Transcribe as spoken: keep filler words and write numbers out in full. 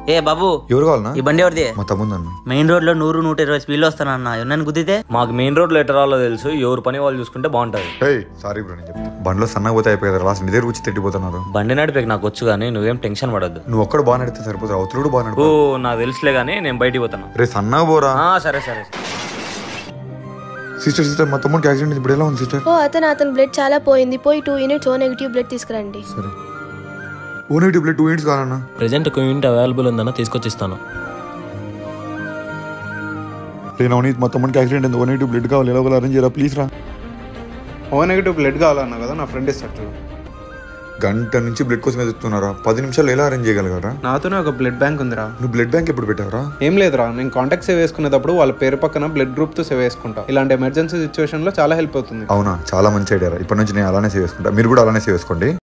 ఏ బాబు ఎవరు కావాలన్నా? ఈ బండి ఎవరిది? మా తమ్ముందన్న. మెయిన్ రోడ్ లో నూరు నూట ఇరవై స్పీడ్ వస్తానన్నా ఎవరిని గుద్దితే? మాకు మెయిన్ రోడ్ లో ఎటర్ రాలో తెలుసు, ఎవరు పని వాళ్ళు చూసుకుంటే బాగుంటది. సారీ బ్రో, నేను చెప్తా. బండిలో సన్నగా పోతే అయిపోయారు, లాస్ట్ నిదే రుచి తిట్టిపోతున్నారు. బండి నడిపేకి నాకు వచ్చు కానీ నువ్వేం టెన్షన్ పడద్దు. నువ్వు ఒక్కడు బాగా నడితే సరిపోతారు, అవతలుడు బాగా ఓ నడిపో. నాకు తెలుసులే గానీ నేను బయటికి పోతాను. రే సన్నగా పోరా. సరే సరే సిస్టర్ సిస్టర్ మా తమ్ముడికి యాక్సిడెంట్ ఇప్పుడు ఎలా ఉంది సిస్టర్? ఓ అతను అతను బ్లడ్ చాలా పోయింది, పోయి two units O negative blood తీసుకురండి. సరే, O negative blood two units కావాలన్నా. ప్రెజెంట్ ఒక యూనిట్ అవైలబుల్ ఉందన్న, తీసుకొచ్చిస్తాను. రే నవనీత్, మా తమ్ముడికి యాక్సిడెంట్ అయింది, ఓ నెగిటివ్ బ్లడ్ కావాలి, ఎలా అరేంజ్ చేయరా ప్లీజ్ రా. ఓ నెగిటివ్ బ్లడ్ కావాలన్నా కదా, నా ఫ్రెండ్ ఇస్తాడు. గంట నుంచి బ్లడ్ కోసం ఎదుగుతున్నారా, పది నిమిషాలు ఎలా అరేంజ్ చేయగలరా? నాతోనే ఒక బ్లడ్ బ్యాంక్ ఉందిరా. నువ్వు బ్లడ్ బ్యాంక్ ఎప్పుడు పెట్టావరా? ఏం లేదురా, నేను కాంటాక్ట్ సేవ్ చేసుకునేటప్పుడు వాళ్ళ పేరు పక్కన బ్లడ్ గ్రూప్ తో సేవ్ చేసుకుంటా. ఇలాంటి ఎమర్జెన్సీ సిచ్యువేషన్ లో చాలా హెల్ప్ అవుతుంది. అవునా, చాలా మంచి ఐడియా. ఇప్పటి నుంచి నేను అలానే సేవ్ చేసుకుంటా, మీరు కూడా అలానే సేవ్ చేసుకోండి.